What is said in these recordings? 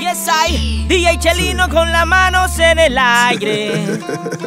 Yes, I, DJ Chelino con las manos en el aire.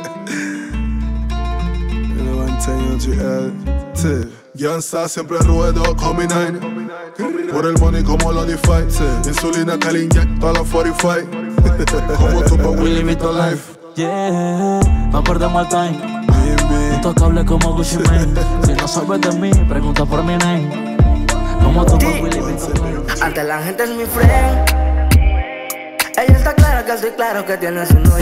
Gangsta siempre ruedo con mi nine. Por el money como lo DeFi. Insulina que le inyecto a la 45. Como tú pa' Willy Vito Life. Yeah, no perdemos el time. Intocable como Gucci Mane. Si no sabes de mí, pregunta por mi name. Como tú pa' Willy Vito Life. Ante la gente es mi friend. Ella está clara que estoy claro que tiene su novio.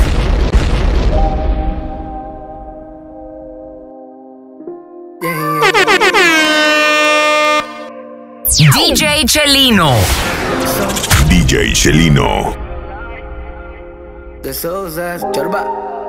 DJ Chelino. DJ Chelino. De Sousa, Chorba.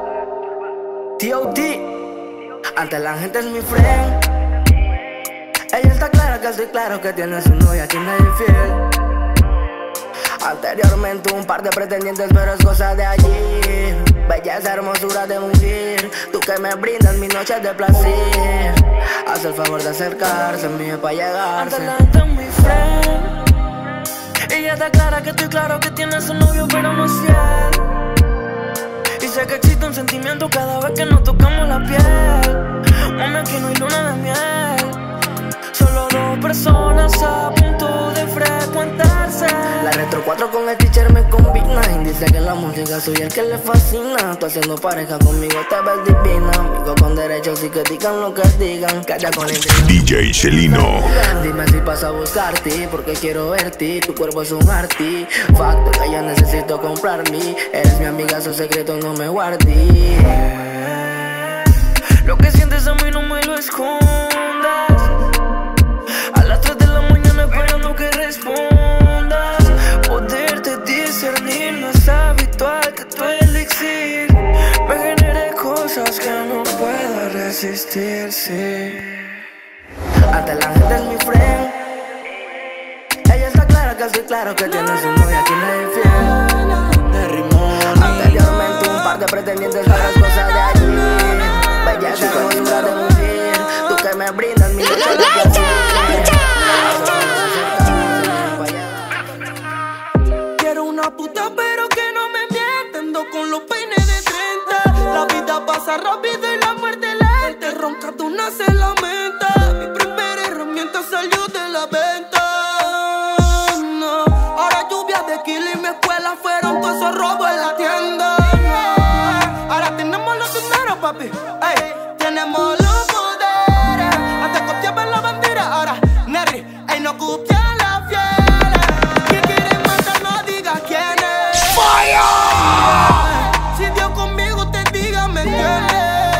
T.O.T. Ante la gente es mi friend. Ella está clara que estoy claro que tiene su novia, que nadie es fiel. Anteriormente un par de pretendientes, pero es cosa de allí. Belleza, hermosura de mujer, tú que me brindas mis noches de placer. Haz el favor de acercarse, mío, pa' llegarse. Ante la gente es mi friend. Ella está clara que estoy claro que tiene su novio, pero no es fiel. Y sé que existe un sentimiento cada vez que nos tocamos la piel. Mami, aquí no hay luna de miel. Solo dos personas a punto de frecuentarse. La Retro 4 con el teacher me combina. Y dice que la música soy el que le fascina. Tú haciendo pareja conmigo te ves divina. Amigo con derechos y que digan lo que digan. Calla con el DJ Chelino. Dime si paso a buscarte porque quiero verte. Tu cuerpo es un artefacto que yo necesito comprarme. Eres mi amiga, su secreto no me guardé. Lo que sientes a mí no me lo escondas. A las 3 de la mañana esperando que respondas. Poderte discernir no es habitual que tu elixir me genere cosas que no pueda resistirse. Ante la gente es mi friend. Ella está clara que estoy claro que tiene su novia, que nadie es fiel. De rimón. Anteriormente un par de pretendientes, pero es cosa de allí. Belleza, hermosura de mujer, tú que me brindas mi noche de placer. Quiero una puta pero que no me mienta. Ando con los peines de 30. La vida pasa rápido y la muerte lenta. Ronca tú no se lamenta. Mi primera herramienta salió de la venta. No. Ahora lluvia de kilo y mi escuela fueron todos esos robos en la tienda. No. Ahora tenemos los dineros, papi. Ey, tenemos los poderes. Antes copiaba la bandera, ahora Nerry. Ey, no copia la fiel. ¿Quién quiere matar? No diga quién es. ¡Fire! Si Dios conmigo te diga, me entiendes.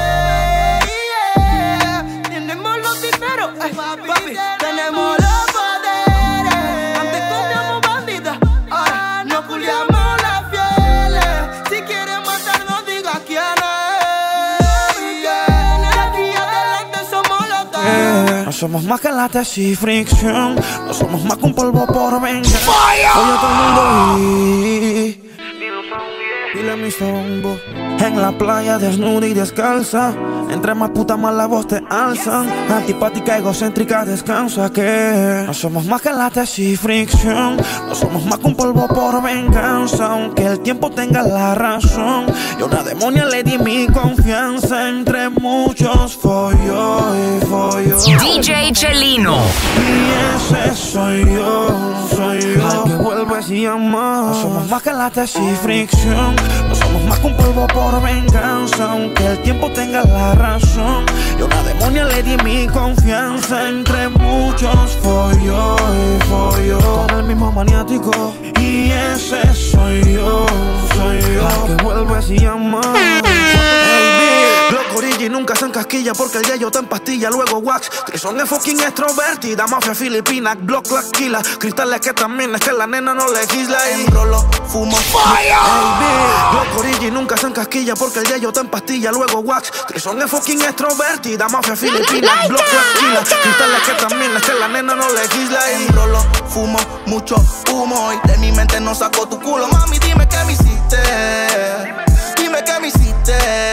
Yeah. Tenemos los dineros, papi. Tenemos los poderes. Antes copiamos bandidas, ahora no culiamos las fieles. Si quiere matar, no diga quién es. Yeah. De aquí adelante somos los dos. No somos más que la tesis fricción. No somos más que un polvo por venganza. Oye a todo el mundo dile a mi zombo. En la playa desnuda y descalza. Entre más puta más la voz te alzan. Antipática, egocéntrica, descansa que no somos más que la tesis fricción. No somos más que un polvo por venganza. Aunque el tiempo tenga la razón. Y a una demonia le di mi confianza. Entre muchos folló y folló. DJ Chelino. Y ese soy yo. Al que vuelves y amas. No somos más que la tesis fricción. No somos más que un polvo por venganza. Aunque el tiempo tenga la razón. Y a una demonia le di mi confianza. Entre muchos folló y folló. Con el mismo maniático. Y ese soy yo. Al que vuelves y amas. Block Origi nunca se encasquilla porque el yayo te empastilla, luego wax. Trison es fucking extrovertida, mafia filipina, block la esquila. Cristales que también es que la nena no legisla. Y rolo, fumo, fire. Block Origi nunca se encasquilla porque el yayo te empastilla, luego wax. Trison es fucking extrovertida, mafia filipina, block la esquila. Cristales que también es que la nena no legisla. Y rolo, fumo, mucho humo y de mi mente no saco tu culo. Mami, dime qué me hiciste. Dime qué me hiciste.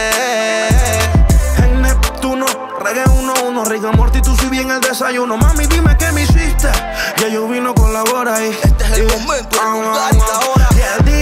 En Neptuno, reggae 1-1, Rick and Morty, tú si bien el desayuno. Mami, dime qué me hiciste. Ya yo vino con la hora y este es el momento, el lugar y la hora.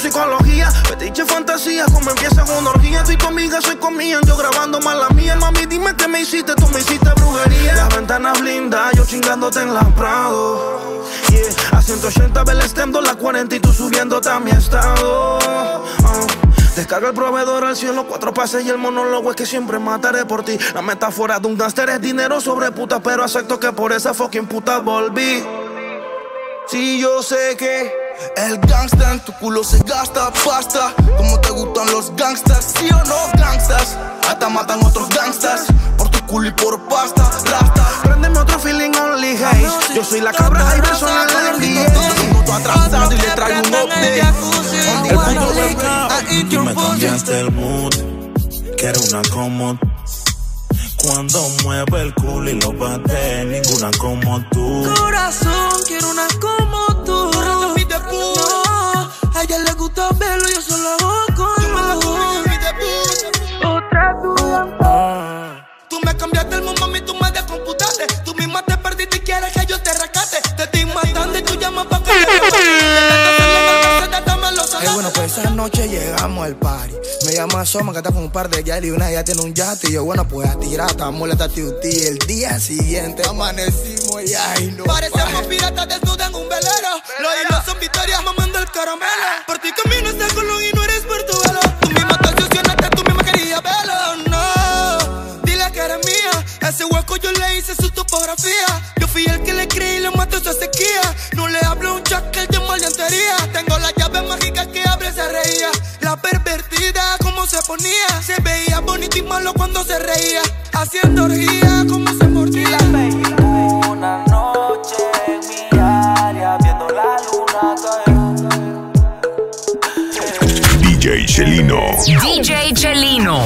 psicología. Fetiche fantasía, como empieza con una orgía. Tú y tu amiga se comían, yo grabando más la mía. Mami, dime qué me hiciste, tú me hiciste brujería. Las ventanas blindas, yo chingándote en la Prado. Yeah, a 180 ve el stem, la 40 y tú subiéndote a mi estado. Descarga el proveedor al cielo, 4 pases y el monólogo es que siempre mataré por ti. La metáfora de un gánster es dinero sobre puta, pero acepto que por esa fucking puta volví. Sí, yo sé que el gangsta en tu culo se gasta pasta. Como te gustan los gangsters, ¿sí o no, gangsters? Hasta matan otros gangsters por tu culo y por pasta, rasta. Préndeme otro feeling only haze. Yo soy la cabra y persona del día. Todo atrasado y le traigo un update. El puto web. Y me cambiaste el mood. Quiero una como cuando mueve el culo y lo bate, ninguna como tú. Corazón, quiero una como tú. No, a ella le gusta verlo, yo solo hago con otra tú. Tú me cambiaste el mundo, mami, tú me descomputaste. Tú misma te perdiste y quieres que yo te rescate. Te estoy matando y tú llamas pa' que bueno, pues esa noche llegamos al party. Me llama Soma que está con un par de gal y una ya tiene un yate. Y yo, bueno, pues a tirar, estamos la tati. El día siguiente amanecimos y no. Parecemos piratas desnudos en un velero. Los hilos son victorias mamando el caramelo. Por ti camino este colón y no eres Portobelo. Tú misma te obsesionaste, tú misma querías verlo. No, dile que eres mía. Ese hueco yo le hice su topografía. Yo fui el que le creí y le mató esa sequía. No le hablo un chacal de maleantería. Tengo la llave mágica que abre, se reía. La pervertida como se ponía. Se veía bonito y malo cuando se reía. Haciendo orgía como se mordía. Una noche en mi área viendo la luna caer. DJ Chelino. DJ Chelino.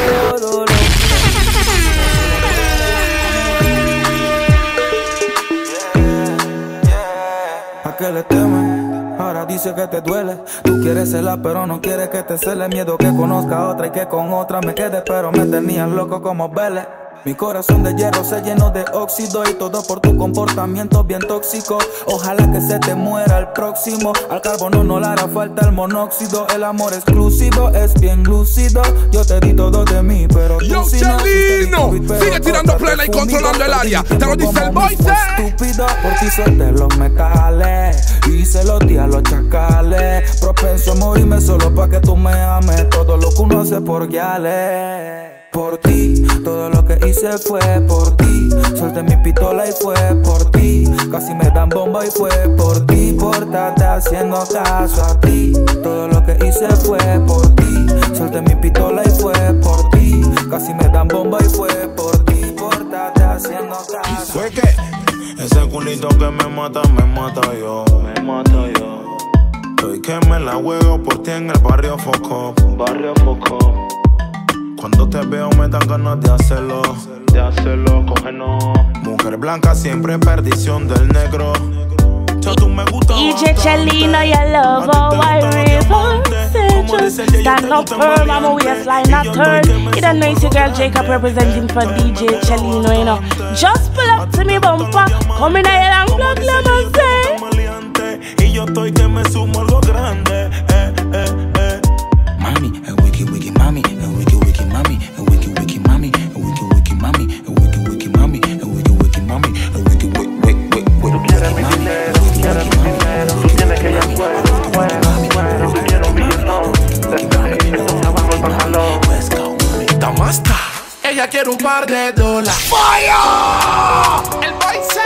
¿A qué le temes? Ahora dice que te duele. Tú quieres celar pero no quieres que te cele. Miedo que conozca a otra y que con otra me quede. Pero me tenías loco como Vélez. Mi corazón de hierro se llenó de óxido. Y todo por tu comportamiento bien tóxico. Ojalá que se te muera el próximo. Al carbono no le hará falta el monóxido. El amor exclusivo es bien lúcido. Yo te di todo de mí, pero tú Yo, si Chelino, sigue tirando plena y controlando el área. Te lo dice el Moise. Estúpido, por ti suelté los metales y se los di a los chacales. Propenso a morirme solo pa' que tú me ames. Todo lo que uno hace por guiales. Por ti, todo lo que hice fue por ti. Solté mi pistola y fue por ti. Casi me dan bomba y fue por ti. Por estarte haciendo caso a ti. Todo lo que hice fue por ti. Solté mi pistola y fue por ti. Casi me dan bomba y fue por ti. Por estarte haciendo caso. ¿Fue qué? Ese culito que me mata yo. Me mato yo. Estoy que me la juego por ti en el barrio Foco. Cuando te veo me dan ganas de hacerlo, cógenos. Mujer blanca siempre perdición del negro. Tú me gusta DJ Chelino, your lover, white river stand up firm, I'm a waistline not turn. You don't know it's your girl Jacob representing for DJ Chelino, you know. Just pull up to me bumper, come in here and block lemon say. Y yo estoy que me sumo algo grande. Mami, wiki mami, wiki mami, wiki mami, wiki mami, wiki mami, wiki mami, wiki Tú quieres mi dinero, tú quieres mi dinero. Tienes que ir al cuero, tú quieres un billetón. Entonces abajo el pantalón. Tamasta, ella quiere un par de dólares. ¡Fire! El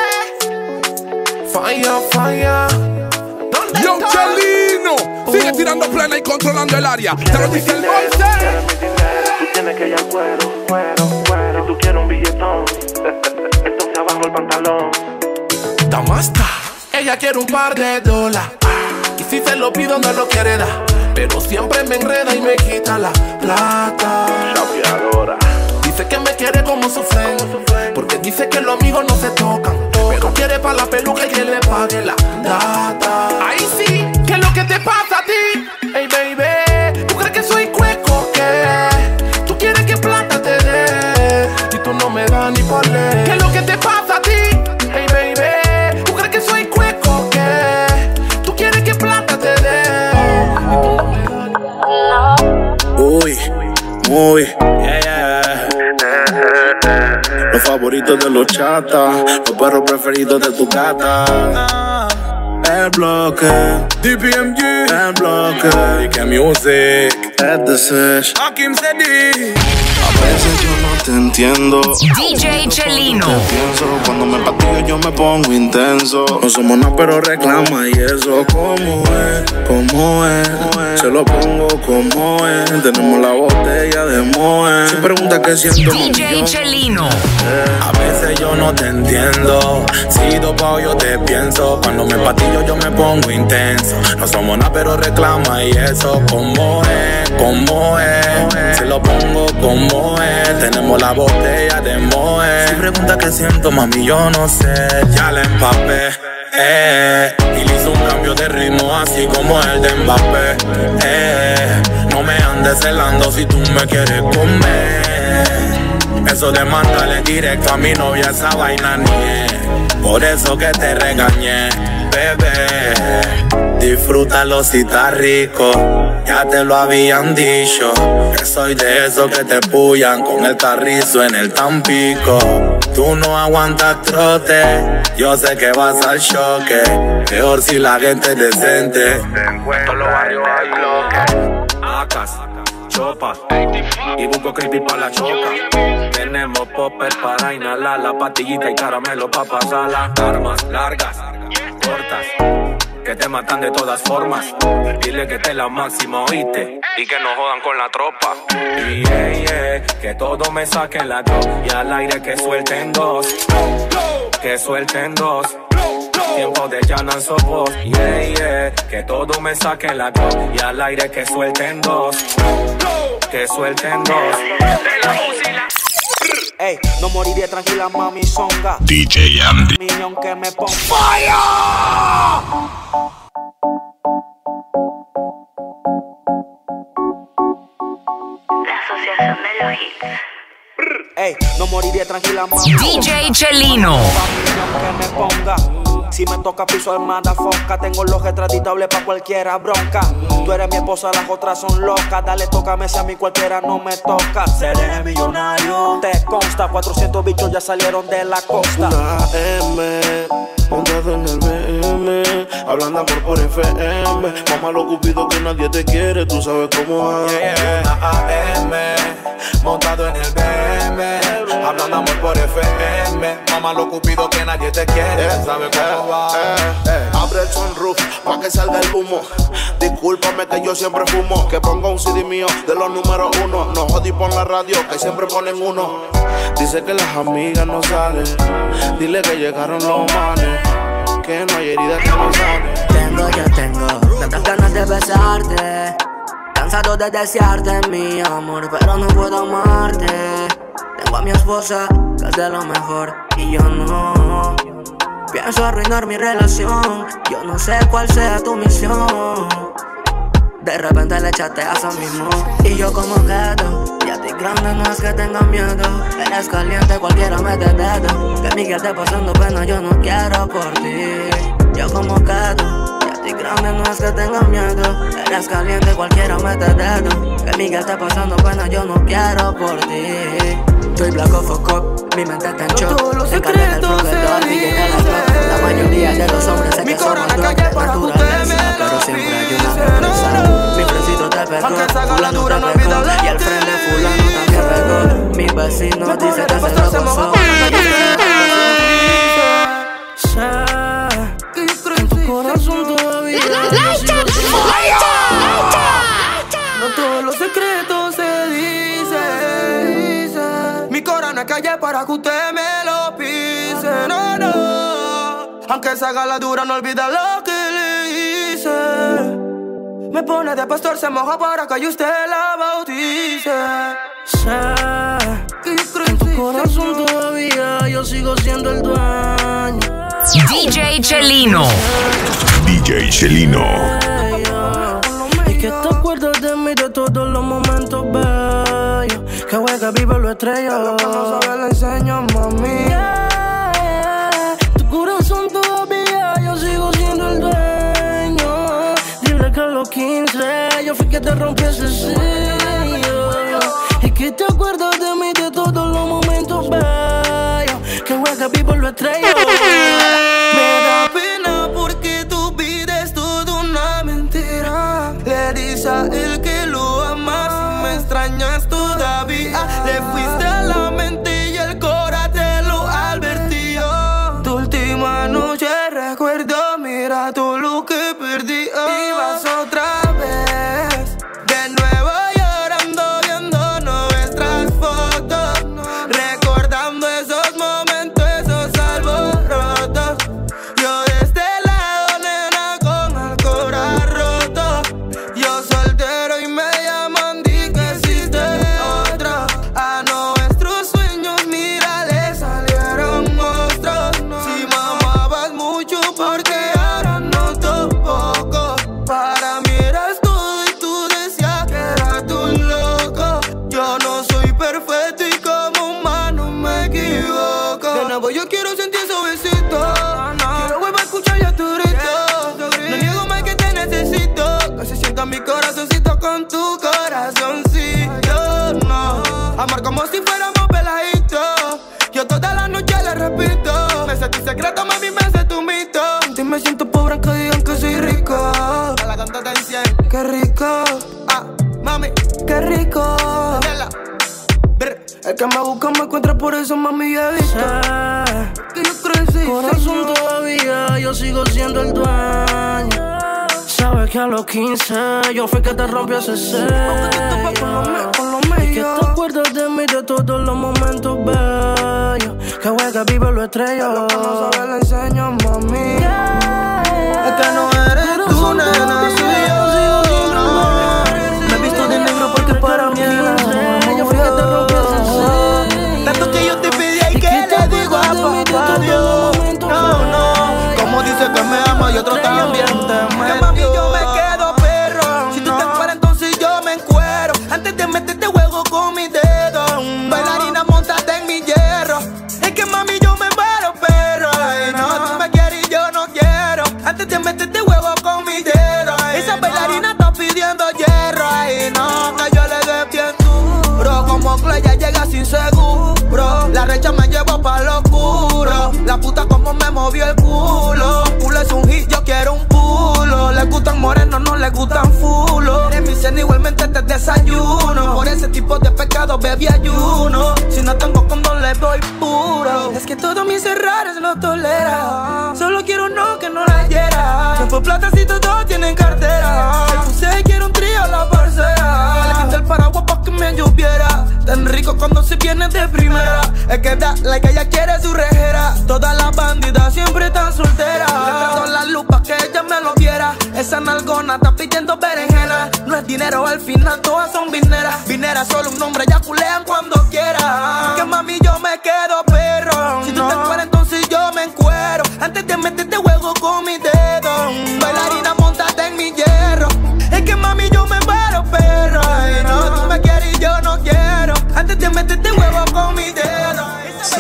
Moise. Fire. Yo, Chelino, sigue tirando plena y controlando el área. Te lo dice el Moise. Quieres mi dinero, tú tienes que ir al cuero. Tú quieres un billetón. Entonces abajo el pantalón. Tamasta, ella quiere un par de dólares. Y si se lo pido no lo quiere dar. Pero siempre me enreda y me quita la plata. Chapeadora. Dice que me quiere como su friend, porque dice que los amigos no se tocan. Pero quiere pa' la peluca y que le pague la data. Ahí sí, ¿qué es lo que te pasa a ti? Hey baby, ¿tú crees que soy cueco que? ¿Tú quieres que plata te dé? Y tú no me das ni por ley. ¿Qué es lo que te pasa a ti? Hey baby, ¿tú crees que soy cueco que? ¿Tú quieres que plata te dé? Y tú no me movie. Los favoritos de los chatas, los perros preferidos de tu gata. El bloque, DPMG, el bloque, DK Music, es The Sesh, Hakim Sedi. A veces yo no te entiendo. DJ Chelino. Te pienso, cuando me patillo yo me pongo intenso. No somos nada pero reclama y eso. ¿Cómo es? ¿Cómo es? Se lo pongo como es. Tenemos la botella de Moe. Si pregunta qué siento, DJ Chelino. A veces yo no te entiendo. Si dopao yo te pienso. Cuando me patillo yo me pongo intenso. No somos nada pero reclama y eso. ¿Cómo es? ¿Cómo es? Se lo pongo como es. Tenemos la botella de Moe. Si pregunta qué siento, mami, yo no sé. Ya la empapé, y le hizo un cambio de ritmo así como el de Mbappé, no me andes celando si tú me quieres comer. Eso de mandarle directo a mi novia, esa vaina ni es. Por eso que te regañé, bebé. Disfrútalo si está rico. Ya te lo habían dicho, que soy de esos que te pullan con el carrizo en el Tampico. Tú no aguantas trote, yo sé que vas al choque. Peor si la gente es decente. Todos los barrios hay bloques, acas, chopas y busco creepy pa' la choca. Tenemos popper para inhalar, la pastillita y caramelo pa' pasarla. Armas largas, cortas, que te matan de todas formas. Dile que te la máxima, oíste, y que no jodan con la tropa. Y que todo me saquen la go, y al aire que suelten dos, que suelten dos. Tiempo de llanar voz. Que todo me saquen la go, y al aire que suelten dos, que suelten dos. Ey, no moriré tranquila, mami, songa. DJ Andy. Millón que me ponga. ¡Fire! La asociación de los hits. Ey, no moriré tranquila, mami. DJ Chelino. Que me ponga. Si me toca piso armada foca, tengo los retratitables pa' cualquiera bronca. Tú eres mi esposa, las otras son locas. Dale, tócame si a mí cualquiera no me toca. Seré millonario. Te consta, 400 bichos ya salieron de la costa. Una M, montado en el BM, hablando amor por FM. Mamá lo cupido que nadie te quiere, tú sabes cómo es. Una AM, montado en el BM, hablando amor por FM. Mamá lo cupido que nadie te quiere, sabes cómo va. Abre el sunroof pa' que salga el humo. Discúlpame que yo siempre fumo. Que ponga un CD mío de los números 1. No jodí por la radio que siempre ponen uno. Dice que las amigas no salen. Dile que llegaron los manes, que no hay herida que no sane. Yo tengo tantas ganas de besarte, cansado de desearte, mi amor, pero no puedo amarte. Tengo a mi esposa, que es de lo mejor, y yo no. Pienso arruinar mi relación, yo no sé cuál sea tu misión. De repente le chateas a mismo, y yo como quedo. Y a ti grande no es que tenga miedo. Eres caliente, cualquiera mete dedo. Que Miguel esté pasando pena, yo no quiero por ti. Yo como quedo. Y a ti grande no es que tenga miedo. Eres caliente, cualquiera mete dedo. Que Miguel esté pasando pena, yo no quiero por ti. Soy black of a cop, mi mente está en shock. Encalé el proveedor y llega la flor. La mayoría de los hombres sé que somos dos de naturaleza, pero siempre hay una sorpresa. Mi fresito te pegó, fulano te pegó, y el friend de fulano también pegó. Mi vecino dice que se lo gozó. Sé que en tu corazón todavía no todos los secretos se dicen. Mi corona calle para que usted me lo pise. No, no. Aunque se haga la dura, no olvida lo que le hice. Me pone de pastor, se moja para que usted la bautice. Sé que en tu corazón todavía yo sigo siendo el dueño. DJ Chelino. DJ Chelino. Y que te acuerdas de mí de todos los momentos bellos. Que juega vivo lo estrello. Lo que no sabe le enseño, mami. Tu corazón todavía yo sigo siendo el dueño. Dile que a los 15 yo fui que te rompí ese sello. Y que te acuerdas de mí de todos los momentos bellos que juega vivo lo estrello. Me da pena porque tu vida es toda una mentira. Le dices a él que lo amas y me extrañas todavía. Le fuiste a la mente y el corazón te lo advirtió. Tu última noche recuerdo, mira todo lo que perdí. Y vas otra vez, de nuevo llorando, viendo nuestras fotos, recordando esos momentos, esos alborotos. Yo de este lado, nena, con el corazón roto. Yo soltero y me llaman, di que existe otro. A nuestros sueños, mira, le salieron monstruos. Si mamabas mucho, porque ahora noto poco. Para mí eras todo y tú decías que eras tú loco. Yo no soy perfecto y como humano me equivoco. De nuevo yo quiero sentir esos besitos. Quiero volver a escuchar ya tu grito. No niego más que te necesito. Que se sienta mi corazoncito con tu corazoncito. No, amar como si fuéramos peladitos. Yo toda la noche le repito. Me sé tu secreto, mami, me sé tu mito. Y me siento pobre aunque digan que soy rico. A la cantante dicen, qué rico. Ah, mami, qué rico. El que me busca me encuentra, por eso mami ya viste que yo crecí. Corazón todavía, yo sigo siendo el dueño. Sabes que a los 15 yo fui que te rompí ese sello. Y que te acuerdas de mí de todos los momentos bellos que juega vive lo estrello. Lo que no sabes le enseño, mami. Es que no eres tú, nena, soy yo. Me he visto de negro porque para mí yo fui que te rompí ese sello. Tanto que yo te pedí y que le digo a papá Dios. No, no, como dice que me ama y otro también te metió. Que mami yo me quedo perro. Si tú te encueras entonces yo me encuero. Antes de meterte juego con mi dedo. Bailarina, montate en mi hierro. Es que mami yo me muero perro. Ay, no, tú me quieres y yo no quiero. Antes de meterte huevo con mi dedo. Esa bailarina está pidiendo hierro. Ay, no, que yo le dé bien duro. Como Clay ya llega sin seguro. La recha me llevó pa' lo oscuro. La puta como me movió el culo. Culo es un hit, yo quiero un culo. Le gustan morenos, no le gustan fulos. En mi cena igualmente te desayuno. Por ese tipo de pecado bebí ayuno. Si no tengo condón le doy puro. Es que todos mis errores lo tolera. Solo quiero uno que no la hiera. Que por plata si todos tienen cartera. Si quiero un trío la parcera. Le quité el paraguas pa' que me lloviera. Tan rico cuando se viene de primera. Es que da like que ella quiere su rejera. Todas las bandidas siempre están solteras. Le prendo la luz pa' que ella me lo viera. Esa nalgona está pidiendo berenjena. No es dinero, al final todas son vineras. Vineras solo un nombre, ya culean cuando quiera. Que mami yo me quedo perro. Si tú te encueras entonces yo me encuero. Antes de meterte juego con mi dedo. Bailarina, montate en mi hierro. Es que mami yo me muero perro. Ay, no, tú me quieres y yo no quiero. Antes de meterte huevo con mi dedo.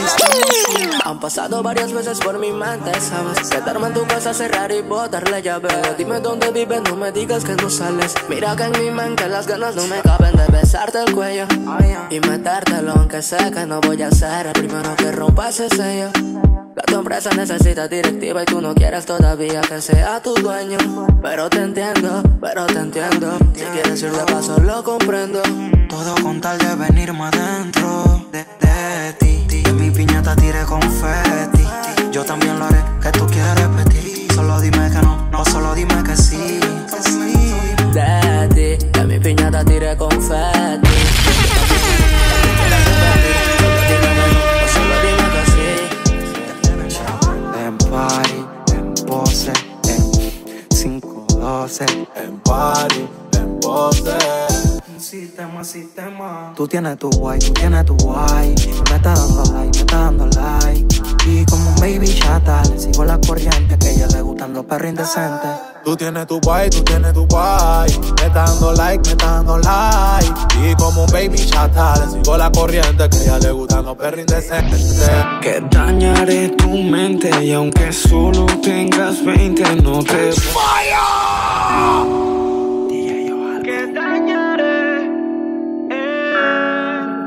Han pasado varias veces por mi mente, ¿sabes? Quedarme en tu casa, cerrar y botarle llave. Dime dónde vives, no me digas que no sales. Mira que en mi mente las ganas no me caben de besarte el cuello y metértelo, aunque sé que no voy a ser el primero que rompa ese sello. Que tu empresa necesita directiva y tú no quieres todavía que sea tu dueño. Pero te entiendo, si quieres ir de paso lo comprendo. Todo con tal de venirme adentro de ti. De mi piñata tire confeti. Yo también lo haré, que tú quieres repetir. Solo dime que no, no, solo dime que sí. De ti, de mi piñata tire confeti. En party, en pose, en 512. En party, en pose. Sistema. Tú tienes tu guay, me está dando like, Y como un baby chata, le sigo la corriente, que a ella le gustan los perros indecentes. Tú tienes tu guay, me está dando like, Y como un baby chata, le sigo la corriente, que a ella le gustan los perros indecentes. Que dañaré tu mente y aunque solo tengas 20, no te que dañaré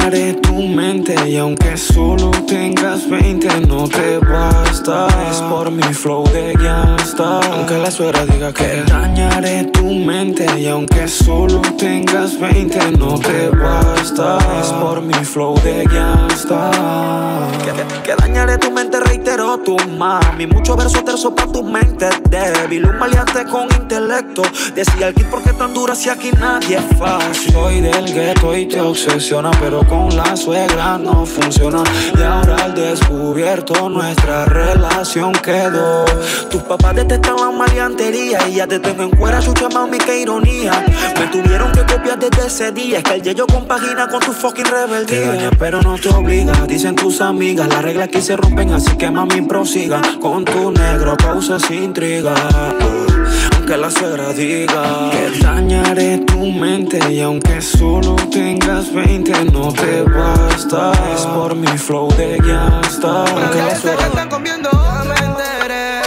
dañaré tu mente y aunque solo tengas 20 no te basta. Es por mi flow de gangsta. Aunque la suegra diga que dañaré tu mente y aunque solo tengas 20 no te basta. Es por mi flow de gangsta. Que dañaré tu mente, reitero tu mami. Mucho verso terzo pa' tu mente débil. Un maleante con intelecto. Decía el kid, ¿por qué tan dura si aquí nadie es fácil? Soy del gueto y te obsesiona, pero con la suegra no funciona. Y ahora al descubierto nuestra relación quedó. Tus papás detestan la maleantería y ya te tengo en cuera, chucha mami, qué ironía. Me tuvieron que copiar desde ese día. Es que el yeyo compagina con tu fucking rebeldía. Te daña pero no te obliga, dicen tus amigas. Las reglas aquí se rompen, así que mami prosiga. Con tu negro causas intriga. Aunque la suegra diga que dañaré tu mente y aunque solo tengas 20 no te basta. Es por mi flow de gangsta. Aunque la suegra que están comiendo, me enteré.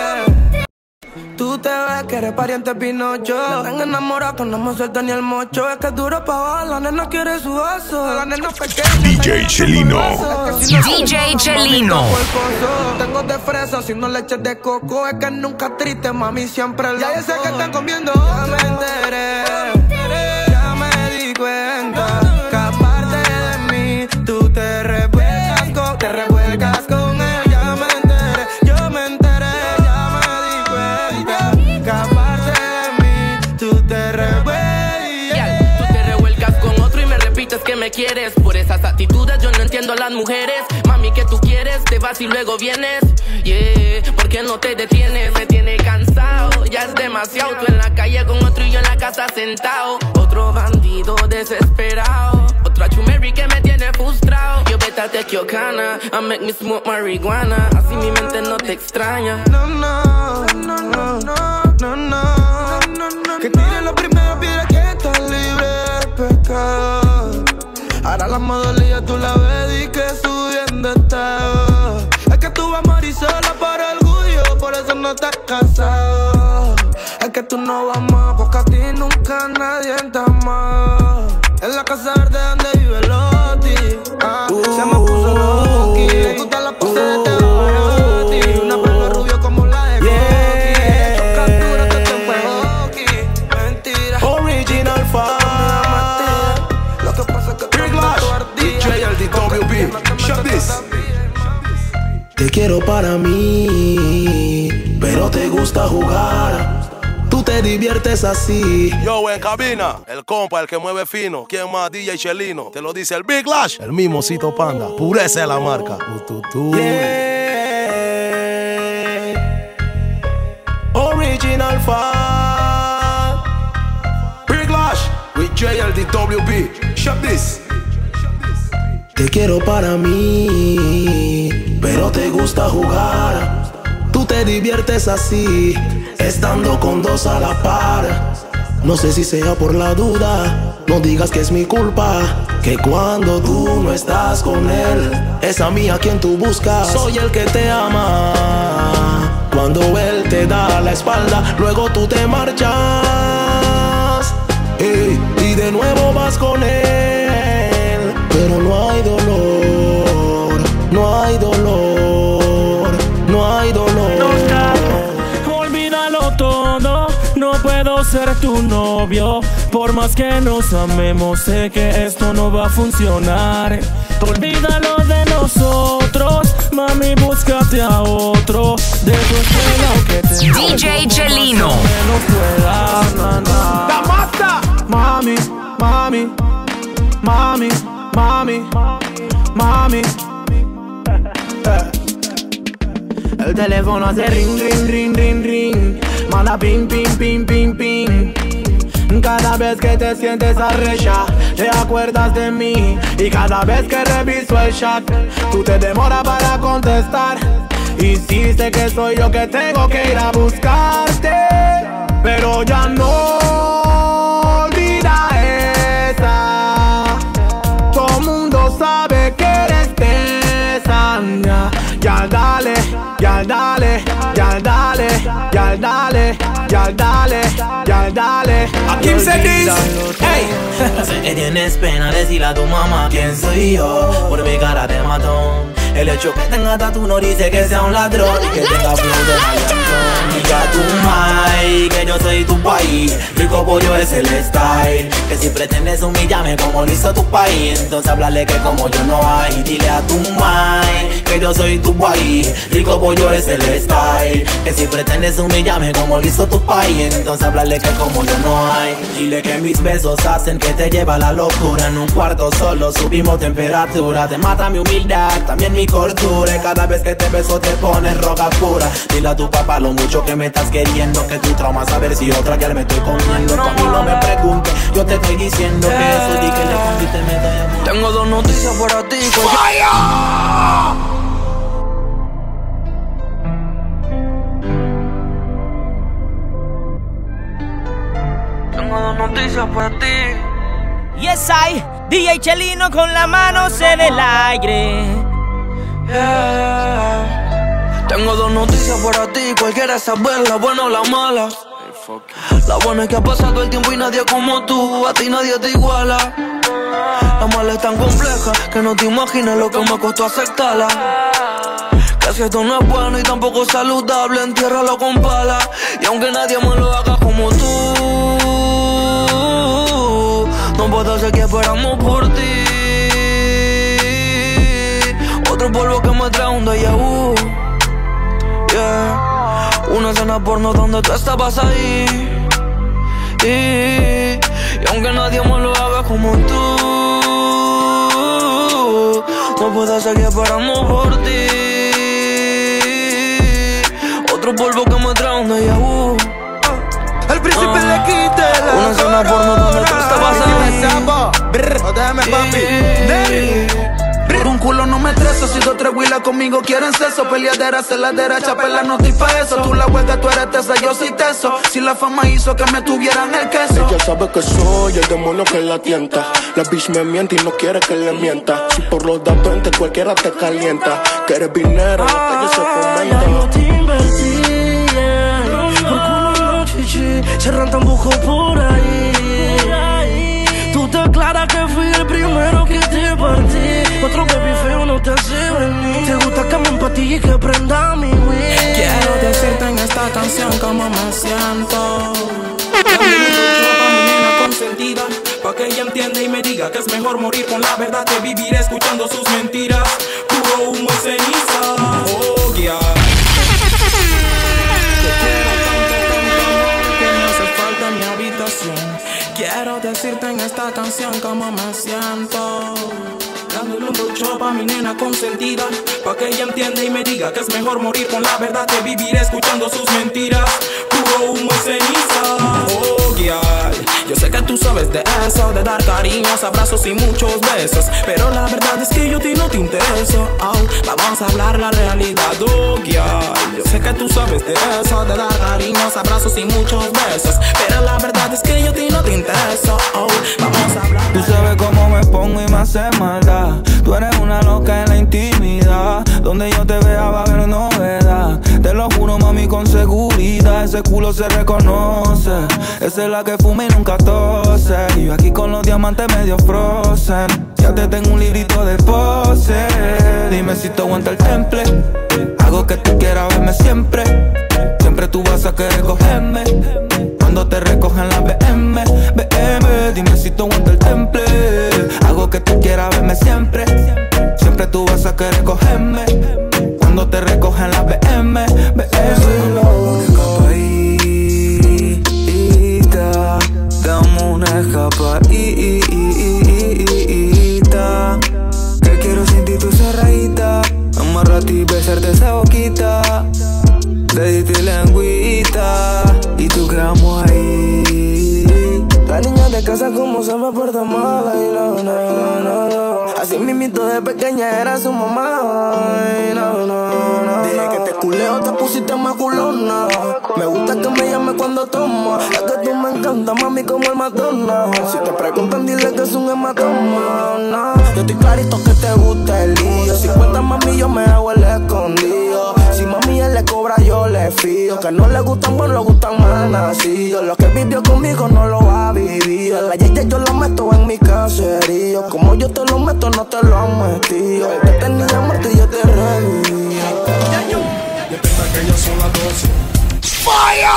Tú te ves que eres pariente Pinocho. Me están enamorado que no me suelta ni el mocho. Es que es duro pa' bajar, la nena quiere su vaso. La nena pequeña. DJ Chelino. DJ Chelino. Tengo de fresa, si no leche de coco. Es que nunca triste, mami, siempre loco. Ya yo sé que están comiendo, ya me enteré. Ya me di cuenta que aparte de mí, tú te revuelcas con él. Ya me enteré, yo me enteré. Ya me di cuenta que aparte de mí, tú te revuelcas. Tú te revuelcas con otro y me repites que me quieres. Por esas actitudes yo no entiendo a las mujeres. Mami, ¿qué tú quieres? Te vas y luego vienes. Yeah, ¿por qué no te detienes? Me tiene cansado, ya es demasiado. Tú en la calle con otro y yo en la casa sentado. Otro bandido desesperado. Otra chumeri que me tiene frustrado. Yo vete a Tequiocana, I make me smoke marihuana. Así mi mente no te extraña. No, no, no, no, no, no, no. Que tire la primera piedra que está libre de pecado. Ahora la modalidad tú la ves y que subiendo está. Es que tú vas a morir sola por orgullo, por eso no estás casado. Es que tú no vas más, porque a ti nunca nadie está más. En la casa verde donde vive Loti, se me puso Rocky. Me gusta la pose de Teodoro. Una pelo rubio como la de Coqui. Esos capturas que te juego aquí. Mentira. Original fan. Lo que pasa es que Big Lash, JLDWB. Shut this. Te quiero para mí, pero te gusta jugar. Tú te diviertes así. Yo en cabina, el compa, el que mueve fino. ¿Quién más? DJ Chelino. Te lo dice el Big Lash. El mismo Cito Panda. Pureza es la marca. Yeah. Original fan. Big Lash with JLDWB. Shut this. Te quiero para mí, pero te gusta jugar. Tú te diviertes así, estando con dos a la par. No sé si sea por la duda, no digas que es mi culpa, que cuando tú no estás con él, es a mí a quien tú buscas. Soy el que te ama, cuando él te da la espalda, luego tú te marchas. Y de nuevo vas con él, pero no hay dolor, no hay dolor, no hay dolor. Olvídalo todo, no puedo ser tu novio. Por más que nos amemos, sé que esto no va a funcionar. Olvídalo de nosotros, mami, búscate a otro. De tu escuela que te DJ Chelino. Mami, mami, mami, mami, mami. El teléfono hace ring, ring, ring, ring, ring. Manda ping, ping, ping, ping, ping. Cada vez que te sientes arrecha, te acuerdas de mí. Y cada vez que reviso el chat, tú te demoras para contestar. Y sí sé que soy yo que tengo que ir a buscarte, pero ya no olvida esa. Todo el mundo sabe que eres esa. Ya dale, ya dale, ya dale, ya dale, ya dale, ya dale. ¿A quién se dice? Hey. No sé que tienes pena decirle a tu mamá quién soy yo. Por mi cara de matón. El hecho que tenga tatu no dice que sea un ladrón y que tenga flow de maleantón. Y ya tu mai, que yo soy tu país. Rico pollo es el style. Que si pretendes humillarme como lo hizo tu país, entonces háblale que como yo no hay. Dile a tu mai, que yo soy tu país. Rico pollo es el style. Que si pretendes humillarme como lo hizo tu país, entonces háblale que como yo no hay. Dile que mis besos hacen que te lleva a la locura. En un cuarto solo subimos temperatura. Te mata mi humildad, también mi cordura. Cada vez que te beso te pones roca pura. Dile a tu papá lo mucho que me estás queriendo, que tu trauma saber si otra ya me estoy comiendo. Tú a mí no me preguntes, yo te estoy diciendo que eso di que le confiste me doy amor. Tengo dos noticias para ti. Tengo dos noticias para ti. Yes, I, DJ Chelino con las manos en el aire. Tengo dos noticias para ti, cualquiera saber, la buena o la mala. La buena es que ha pasado el tiempo y nadie como tú, a ti nadie te iguala. La mala es tan compleja que no te imaginas lo que me costó aceptarla. Que si esto no es bueno y tampoco saludable, entiérralo con pala. Y aunque nadie me lo haga como tú, no puedo seguir esperando por ti. Otro polvo que me trae un déjà vu. Yeah. Una escena porno donde tú estabas ahí. Y aunque nadie me lo haga como tú, no puedo seguir esperando por ti. Otro polvo que me trae un déjà vu. El príncipe le quite la una escena porno donde tú estabas ahí. No déjame, papi. Por un culo no me estreso, si dos tres huilas conmigo quieren sexo. Peleadera, celadera, chapela, no estoy pa' eso. Tú la huelga, tú eres tesa, yo soy teso. Si la fama hizo que me tuvieran el queso. Ella sabe que soy el demonio que la tienta. La bitch me miente y no quiere que le mienta. Si por los da 20 cualquiera te calienta. Que eres dinero, la calle se fomenta. Ya yo te invertí, por culo no chichi, cerran tambuco por ahí. Tú te aclaras que fui el primero que te partí. Otro baby feo no te hace venir. Te gusta que me empatille y que prenda mi Wii. Quiero decirte en esta canción cómo me siento. Dame un beso pa' mi nena consentida, pa' que ella entienda y me diga que es mejor morir con la verdad que vivir escuchando sus mentiras. Puro humo y ceniza. Oh, yeah. Te quiero tanto que me hace falta en mi habitación. Quiero decirte en esta canción cómo me siento. Dándole un tocho pa' mi nena consentida, pa' que ella entienda y me diga que es mejor morir con la verdad que vivir escuchando sus mentiras. Puro humo y ceniza. Oh, yeah. Yo sé que tú sabes de eso, de dar cariños, abrazos y muchos besos, pero la verdad es que yo a ti no te intereso. Oh, vamos a hablar la realidad, oh, yeah. Yo sé que tú sabes de eso, de dar cariños, abrazos y muchos besos, pero la verdad es que yo a ti no te intereso. Oh, vamos a hablar. Tú sabes cómo me pongo y me hace maldad. Tú eres una loca en la intimidad. Donde yo te vea va a haber novedad. Te lo juro, mami, con seguridad. Ese culo se reconoce. Esa es la que fuma y nunca tose. Y yo aquí con los diamantes medio frozen. Ya te tengo un librito de pose. Dime si te aguanta el temple. Hago que tú quieras verme siempre. Siempre tú vas a querer cogerme. Cuando te recogen la BM. Dime si te aguanta el temple. Hago que tú quieras verme siempre. Siempre tú vas a querer cogerme. Cuando te recogen la BM. Dame una escapadita, que quiero sentir tu cerradita, amarrarte y besarte esa boquita, dedito y lengüita, y tú quedamos ahí. La niña de casa como se me porta mala y no. Así mismito de pequeña era su mamá y no. Dije que te culeo, te pusiste más culona. Me gusta que me llame cuando toma. Es que tú me encanta, mami, como el Madonna. Si te preguntan, dile que es un hematoma. No. Yo estoy clarito que te gusta el lío. Si cuentas, mami, yo me hago el escondido. Si mami es la ahora yo le fío. Que no le gustan buenos, le gustan mal nacidos. Lo que vivió conmigo no lo ha vivido. La yaya yo la meto en mi caserío. Como yo te lo meto, no te lo han metido. Te tenía muerto y yo te revivía. Despierta que ya son las 12. ¡Fire!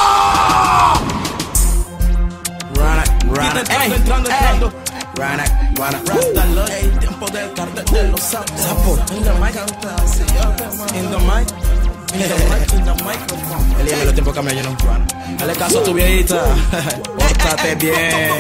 Run it, entrando. Run it. Tiempo del cartel de los sapos. In the mic. In the microphone. Él lleva los tiempos cambian, yo no run. Dale caso a tu viejita. Pórtate bien.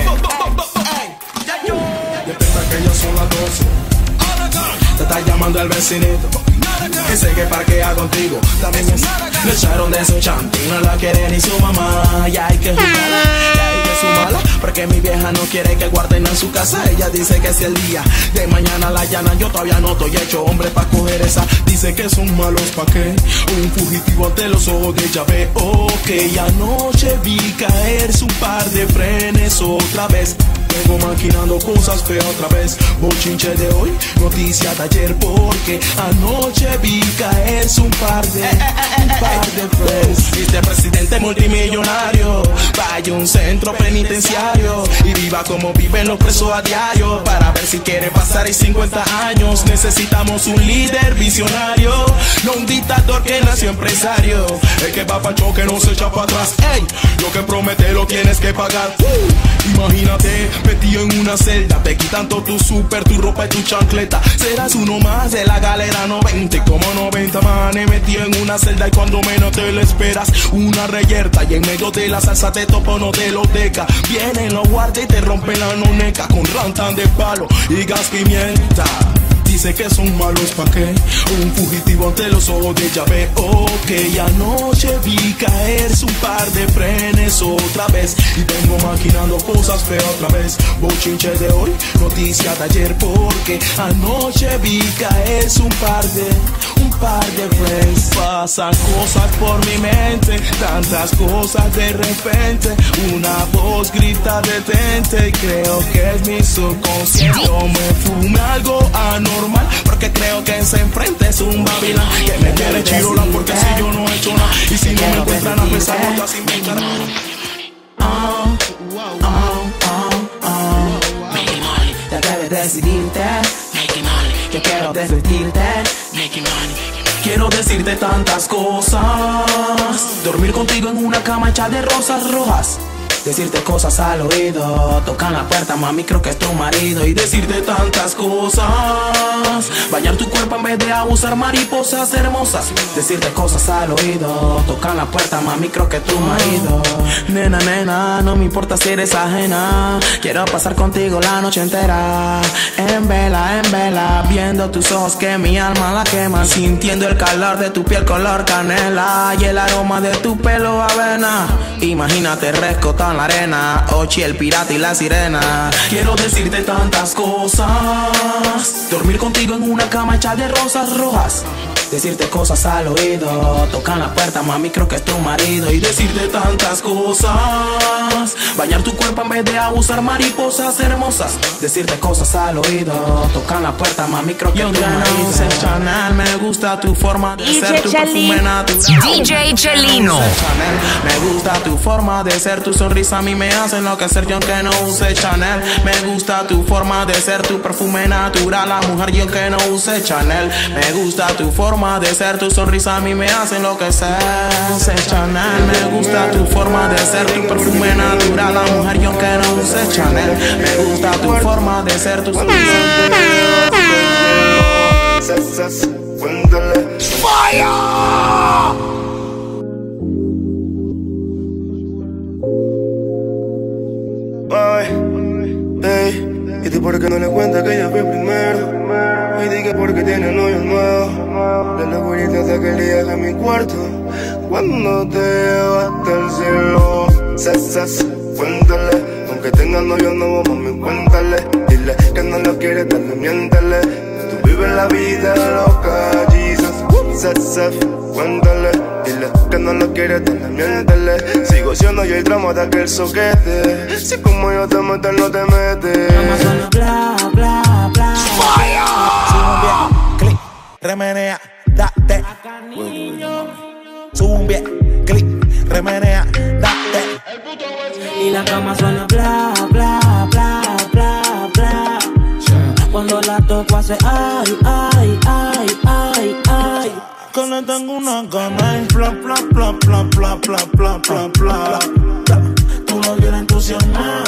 Despierta que ya son las 12. Te está llamando el vecinito. Dice que parquea contigo. También me echaron de su chanti. No la quiere ni su mamá. Ya hay que jugarla, ya hay que sumarla. Porque mi vieja no quiere que guarden en su casa. Ella dice que si el día de mañana la llanan, yo todavía no estoy hecho hombre pa' coger esa. Dice que son malos pa' qué. Un fugitivo ante los ojos de ella. Veo que anoche vi caer su par de frenes otra vez. Vengo maquinando cosas feas otra vez. Bochinche de hoy, noticia de ayer. Porque anoche vi caer un par de friends. Vicepresidente multimillonario, vaya un centro penitenciario y viva como viven los presos a diario. Para ver si quiere pasar y 50 años. Necesitamos un líder visionario, no un dictador que nació empresario. El que va pa' choque no se echa para atrás. Ey, lo que promete lo tienes que pagar. Imagínate metido en una celda, te quitan todo tu súper, tu ropa y tu chancleta. Serás uno más de la galera 90. Y como 90 manes metido en una celda y cuando menos te lo esperas, una reyerta y en medio de la salsa te topo no te lo deca. Vienen los guardias y te rompen la noneca con rantan de palo y gas pimienta. Dice que son malos pa' qué. Un fugitivo ante los ojos de ella. Veo que anoche vi caer su par de frenes otra vez. Y vengo maquinando cosas feas otra vez. Bochinche de hoy, noticia de ayer. Porque anoche vi caer un par de friends. Pasan cosas por mi mente, tantas cosas de repente. Una voz grita detente y creo que es mi subconsciente. Yo me fumé algo anormal porque creo que ese enfrente es un babilán que me quiere chirolar porque si yo no he hecho nada y si no me encuentran a pesar no sin mi cara. Ya debes decidirte. Yo quiero desvestirte. Quiero decirte tantas cosas. Dormir contigo en una cama hecha de rosas rojas. Decirte cosas al oído. Tocan la puerta, mami, creo que es tu marido. Y decirte tantas cosas. Bañar tu cuerpo en vez de abusar mariposas hermosas. Decirte cosas al oído. Tocan la puerta, mami, creo que es tu marido. Nena, nena, no me importa si eres ajena. Quiero pasar contigo la noche entera. En vela, viendo tus ojos que mi alma la quema. Sintiendo el calor de tu piel color canela y el aroma de tu pelo avena. Imagínate rescotado en la arena, Ochi el pirata y la sirena. Quiero decirte tantas cosas. Dormir contigo en una cama hecha de rosas rojas. Decirte cosas al oído. Tocan la puerta, mami, creo que es tu marido. Y decirte tantas cosas. Bañar tu cuerpo en vez de abusar mariposas hermosas. Decirte cosas al oído. Tocan la puerta, mami, creo que es tu marido. Chanel, me gusta tu forma de ser, tu perfume natural. DJ Chelino. Me gusta tu forma de ser, tu sonrisa a mí me hace enloquecer. Yo aunque no use Chanel. Me gusta tu forma de ser, tu perfume natural. La mujer yo aunque no use Chanel. Me gusta tu forma de ser, tu sonrisa a mí me hace enloquecer. Chanel, me gusta tu forma de ser, tu perfume natural. La mujer yo aunque no use Chanel. Me gusta tu forma de ser, tu sonrisa. ¡Fire! Y tú por qué no le cuentas que ella fue primero. Y dije porque tiene novio nuevo. La locurita hasta que el día en mi cuarto. Cuando te llevaste al cielo. Cuéntale. Aunque tenga novio nuevo, mami, cuéntale. Dile que no lo quiere, dale, miéntale. Tú vives la vida loca, Jesus. Cuéntale. Dile que no lo quiere, dale, miéntale. Sigo siendo yo el tramo de aquel soquete. Si como yo te meto, no te metes. Bla, bla, bla. Fire. Remenea, date. Zumbia, clic, remenea, date. Y la cama suena bla, bla, bla, bla, bla. Cuando la toco hace ay, ay, ay, ay, ay. Que le tengo una gana y bla, bla, bla, bla, bla, bla, bla, bla, bla. Tú no quieres entusiasmar,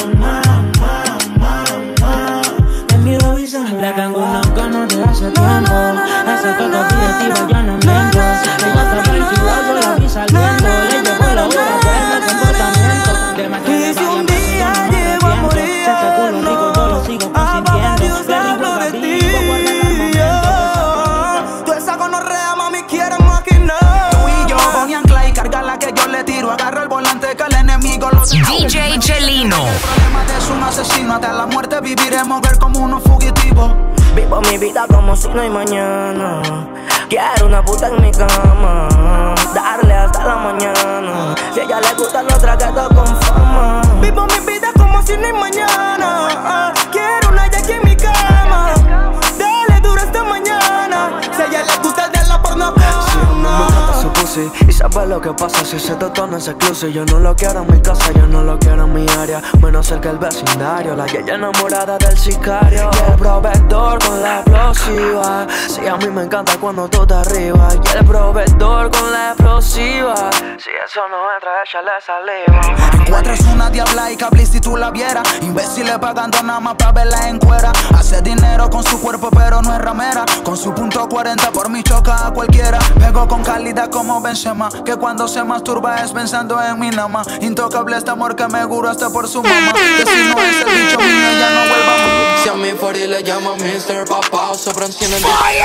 le tengo una gana de hace tiempo. Hace todo directiva, ya no miento. Ella está tranquila, yo la vi saliendo. Le llegó la hora, buena comportamiento. Y si un día llego a morir, a papá Dios hablo de ti. Tú esa gonorrea, mami, quieres maquinar. Tú y yo, pon ancla y cargarla que yo le tiro. Agarra el volante que el enemigo lo DJ Chelino. El problema de un asesino, hasta la muerte viviremos ver como unos fugitivos. Vivo mi vida como si no hay mañana. Quiero una puta en mi cama, darle hasta la mañana. Si a ella le gusta lo tragueto con fama. Vivo mi vida como si no hay mañana. Quiero una aquí en mi cama, dale duro hasta mañana. Si a ella le gusta el de la porno. Su pussy y sabe lo que pasa si se detona ese closet. Yo no lo quiero en mi casa, yo no lo quiero en mi área, menos cerca el vecindario. La yaya enamorada del sicario y el proveedor con la explosiva. Sí, a mí me encanta cuando tú te arribas. Y el proveedor con la explosiva. Si eso no entra, échale saliva. Cuatro es una diabla y cable si tú la vieras. Imbéciles pagando nada más pa' verla en cuera. Hace dinero con su cuerpo pero no es ramera. Con su punto 40 por mí choca a cualquiera. Pego con calidad como Benzema, que cuando se masturba es pensando en mi nama. Intocable este amor que me juro hasta por su mamá. Que si no es el bicho mío ella no vuelva más. Si a mi Fori le llama Mr. Papá, se presiona el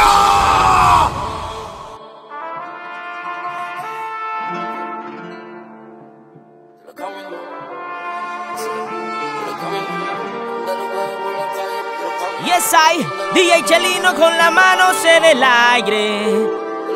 Yes, I, DJ Chelino con las manos en el aire.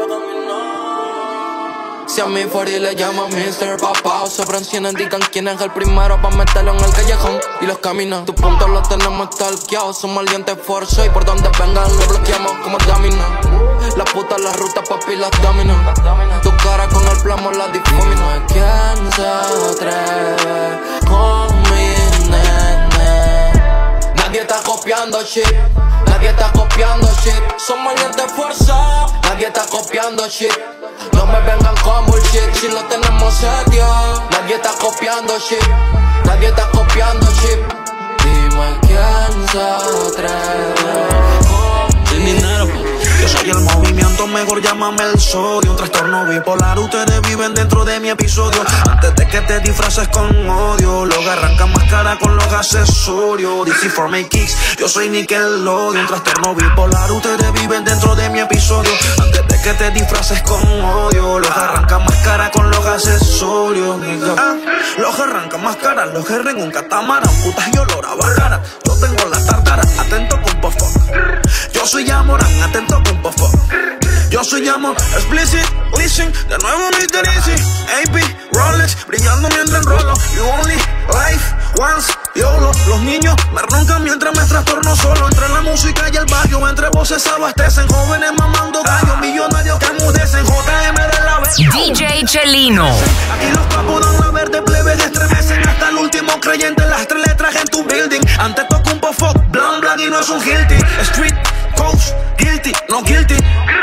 Si a mi Fori le llama Mr. Papá, se presiona, indican quién es el primero pa' meterlo en el callejón y los caminos. Tus puntos los tenemos stalkeados, somos alientes force y por donde vengan lo bloqueamos como domino. La puta, la ruta, papi, las dominos. Tu cara con el plomo la difumina. ¿Quién se atreve con mi nene? Nadie está copiando shit, nadie está copiando shit. Somos alientes fuerza, nadie está copiando shit. No me vengan con bullshit si lo tenemos serio. Nadie está copiando shit, nadie está copiando shit. Dime quién se atreve. Sin dinero, yo soy el movimiento, mejor llámame el sodio. Un trastorno bipolar, ustedes viven dentro de mi episodio. Antes de que te disfraces con odio, luego arranca más cara con los accesorios. DC for my kicks, yo soy Nickelodeon. Un trastorno bipolar, ustedes viven dentro de mi episodio. Antes de que te disfraces con odio, los arranca más cara con los accesorios. Los arranca más cara, los en un catamarán. Putas y olor a bajara, yo tengo la tartara, atento con pofo. Yo soy Amorán, atento con pofo. Yo soy Amor, explicit, listen, de nuevo Mr. Easy. AP, Rolex, brillando mientras enrolo. You only life once, YOLO. Los niños me roncan mientras me trastorno solo. Entre la música y el barrio, entre voces abastecen. Jóvenes mamando gallos, millonarios que enmudecen. JM de la vez. DJ Chelino. Aquí los capos dan la verde, plebes estremecen. Hasta el último creyente, las tres letras en tu building. Antes toco un pofo, blan blan y no es un guilty. Street, coach, guilty, no guilty.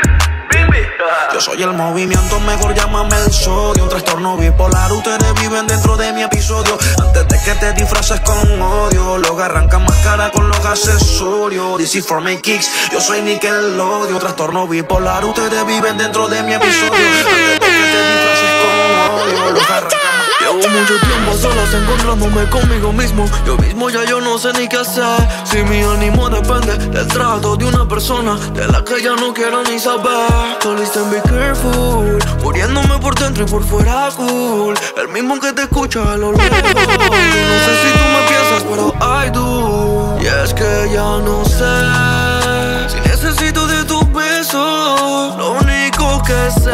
Yo soy el movimiento, mejor llámame el sodio. Un trastorno bipolar, ustedes viven dentro de mi episodio. Antes de que te disfraces con odio, luego arranca más cara con los accesorios. DC for my kicks, yo soy Nickelodeon. Un trastorno bipolar, ustedes viven dentro de mi episodio. Antes de que te disfraces con odio, luego arranca más. Llevo mucho tiempo solos encontrándome conmigo mismo. Yo mismo ya yo no sé ni qué hacer. Si mi ánimo depende del trato de una persona de la que ya no quiero ni saber. So listen, be careful, muriéndome por dentro y por fuera cool. El mismo que te escucha a lo lejos. Yo no sé si tú me piensas, pero I do. Y es que ya no sé si necesito de tus besos. Lo único que sé,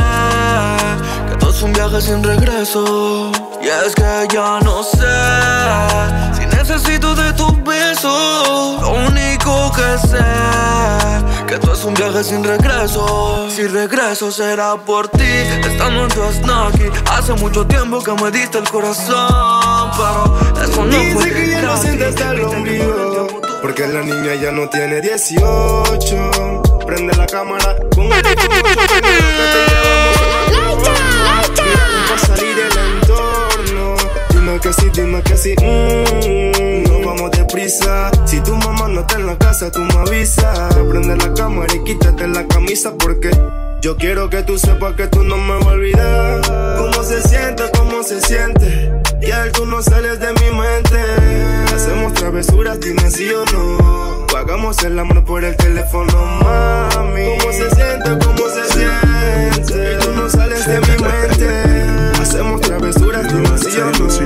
que todo es un viaje sin regreso. Y es que ya no sé si y necesito de tus besos. Lo único que sé, que esto es un viaje sin regreso. Si regreso será por ti, estando en tu snaki. Hace mucho tiempo que me diste el corazón, pero eso no fue. Dice que ya no siente hasta el ombligo, porque la niña ya no tiene 18. Prende la cámara, póngale tu que te llevamos para salir del entorno. Dime que sí, nos vamos deprisa. Si tu mamá no está en la casa, tú me avisas. Prende la cámara y quítate la camisa, porque yo quiero que tú sepas que tú no me vas a olvidar. Cómo se siente, y al tú no sales de mi mente. Hacemos travesuras, dime sí o no. O hagamos el amor por el teléfono, mami. Cómo se siente, y tú no sales de mi mente. Hacemos travesuras, dime sí o no.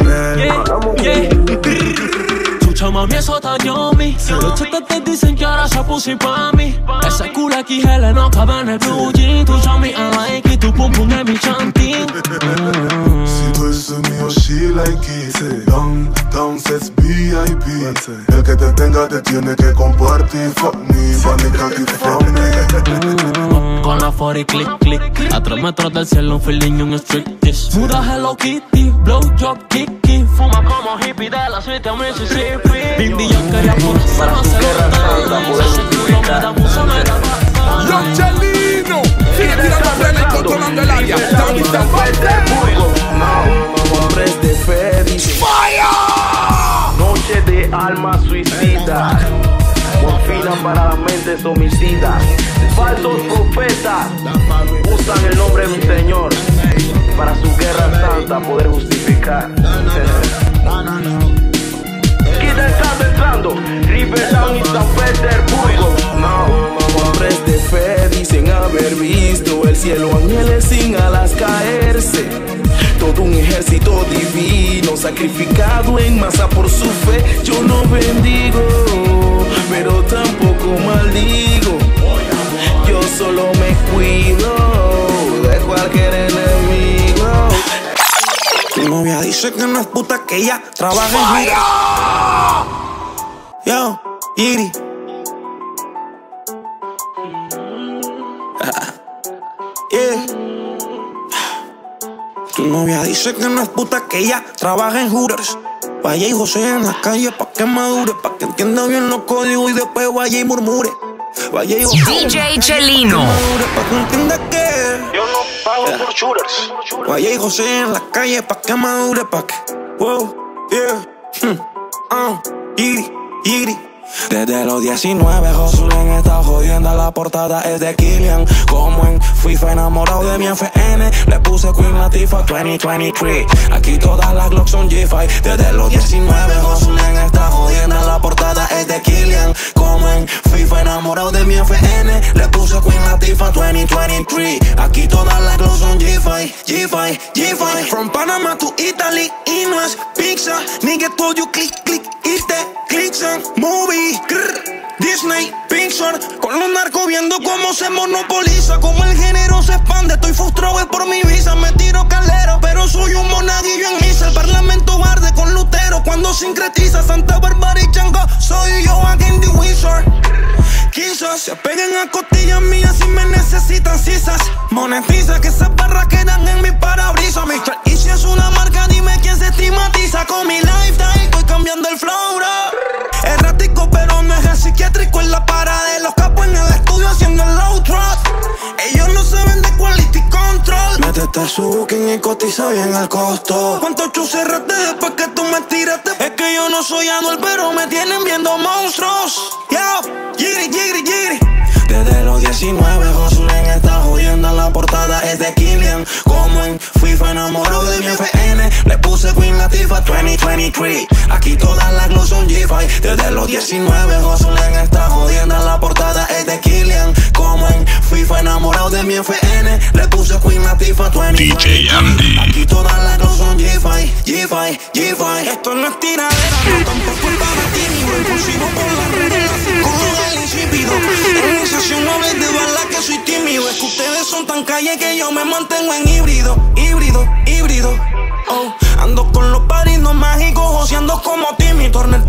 Mami, eso está yummy. Los chetes te dicen que ahora se puso pa' mí. Ese culo aquí gel no cabe en el blue jean. Tu chami I like it, tu pum pum de mi chantín. Si tú eres mío, she like it. Down sets VIP. El que te tenga te tiene que compartir. Fuck me, funny cocky from me. Con la 40 click. A 3 metros del cielo, un feeling, un striptease. Muda Hello Kitty, blow job Kiki. Fuma como hippie de la suite a Mississippi. Bindi yo quería para su guerra santa, poder justificar. Young Chelino, sigue tirando freno y controlando el área. Hombres de fe dicen ¡Fire! Noche de alma suicida, morfina para las mentes homicidas. Falsos profetas usan el nombre de mi Señor para su guerra santa poder justificar. Quita entrando, Rivertown y San Petersburgo. Hombres de fe dicen haber visto el cielo, ángeles sin alas caerse. Todo un ejército divino sacrificado en masa por su fe. Yo no bendigo, pero tampoco maldigo. Yo solo me cuido de cualquier enemigo. Tu novia dice que no es puta, que ella trabaja en Yo, Iri. Yeah. Tu novia dice que no es puta, que ella trabaja en Hooters. Vaya y José en la calle pa' que madure, pa' que entienda bien los códigos y después vaya y murmure. Vaya y José DJ Chelino. Pa' que entienda que yo no pago por shooters. Vaya y José en la calle pa' que madure, pa' que wow, yeah. Iri. Desde los 19, Josulen está jodiendo. La portada es de Killian. Como en FIFA, enamorado de mi FN. Le puse Queen Latifah 2023. Aquí todas las Glocks son G5. Desde los 19, Josulen está jodiendo. La portada es de Killian. Como en FIFA, enamorado de mi FN. Le puse Queen Latifah 2023. Aquí todas las Glocks son G5. From Panama to Italy. Y no es pizza. Nigga told you click, eat that. Clicks and movie, Disney, Pixar. Con los narcos viendo cómo se monopoliza, cómo el género se expande. Estoy frustrado por mi visa, me tiro calero, pero soy un monaguillo en misa. El parlamento arde con Lutero cuando sincretiza Santa Bárbara y Chango. Soy yo again the wizard. Quizás se peguen a costillas mías si me necesitan cisas. Monetiza que esas barras quedan en mi parabrisas. Mr. Easy es una marca, dime quién se estigmatiza. Con mi lifestyle estoy cambiando el flow, bro. Errático pero no es psiquiátrico. En la parada de los capos en el estudio haciendo el low trust. Ellos no saben de quality control. Métete su booking y cotiza bien el costo. ¿Cuántos shows cerraste después que tú me tiraste? Es que yo no soy Anuel pero me tienen viendo monstruos. Yo, Giri. Desde los 19, Josulen está jodiendo. La portada es de Killian. Como en FIFA, enamorado de mi FN. Le puse Queen Latifah 2023. Aquí todas las Glocks son G5. Desde los 19, Josulen está jodiendo. La portada es de Killian. Como en FIFA, enamorado de mi FN. Le puse Queen Latifah 2023. DJ Andy. Aquí todas las Glocks son G5. Esto no es tiradera, no tampoco es para ti. Ni impulsivo por las redes, con el insípido. En mi sesión no hables de bala que soy tímido. Es que ustedes son tan calle que yo me mantengo en híbrido. Oh, ando con los padrinos mágicos, joseando como Timmy Turner.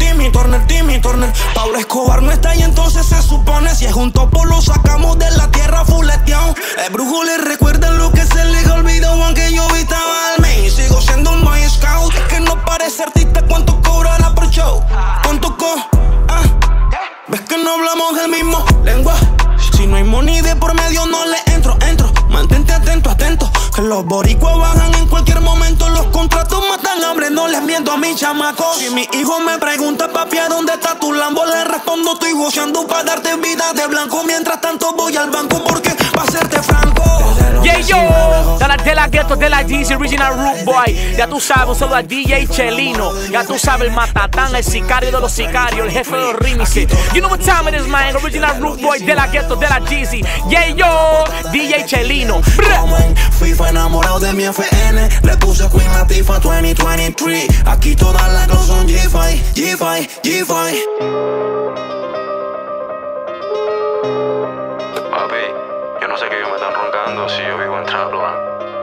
Pablo Escobar no está y entonces se supone si es un topo lo sacamos de la tierra fuleteado. El brujo le recuerda lo que se le olvidó aunque yo estaba al main. Sigo siendo un boy scout. Es que no parece artista. ¿Cuánto cobrará por show? ¿Cuánto ¿Ves que no hablamos el mismo lenguaje? Si no hay money de por medio no le entro. Mantente atento, que los boricuas bajan en cualquier momento. Los contratos matan hambre, no les miento a mis chamacos. Si mi hijo me pregunta, papi, ¿a dónde está tu Lambo? Le respondo, estoy goceando para darte vida de blanco. Mientras tanto voy al banco porque, pa' serte franco, Yeah, yo, de la Ghetto, de la DC, Original Root Boy. Ya tú sabes, un saludo a DJ Chelino. Ya tú sabes, el matatán, el sicario de los sicarios, el jefe de los remixes. You know what time it is, man. Original Root Boy, de la Ghetto, de la DC. Yeah, yo, DJ Chelino. Fui enamorado de mi FN. Le puse Queen Latifah 2023. Aquí todas las girls son G5. Papi, yo no sé qué ellos me están roncando si yo vivo en Traplan.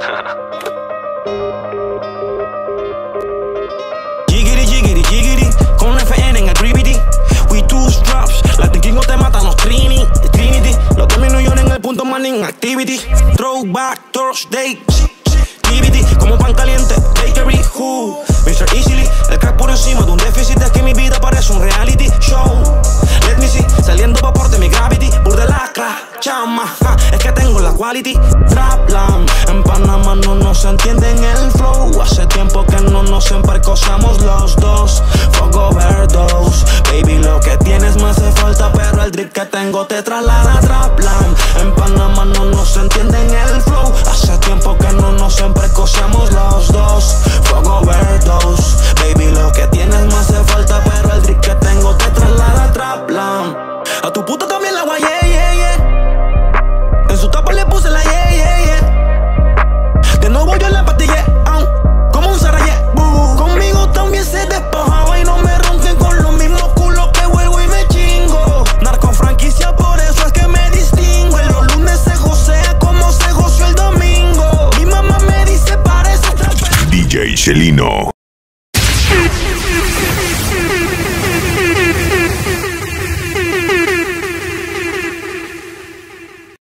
Jiggity, con FN en el 3BD. We two drops, la King te matan los Trinity. Los 3 millones en el punto Manning Activity. Throwback Thursday. TBT, como pan caliente, bakery, who Mr. Easily, el crack por encima de un déficit. Es que mi vida parece un reality show. Let me see, saliendo vapor de mi gravity. Burde lacra, chama, es que tengo la quality. Traplan, en Panamá no nos entienden el flow. Hace tiempo que no nos empercosamos los dos. Fuck overdose, baby, lo que tienes me hace falta, pero el drip que tengo te traslada a Traplan. En Panamá no nos entienden el flow. Hace tiempo que no nos empercosamos los dos. Fuck overdose, baby, lo que tienes me hace falta, pero el drip que tengo te traslada a Traplan. A tu puta también la guay, yeah. En su tapa le puse la yeah. De nuevo yo la patillé, como un Sarayé. Conmigo también se despojaba y no me ronquen con los mismos culos que vuelvo y me chingo. Narco franquicia, por eso es que me distingo. En los lunes se josea como se joseó el domingo. Mi mamá me dice parece DJ Chelino.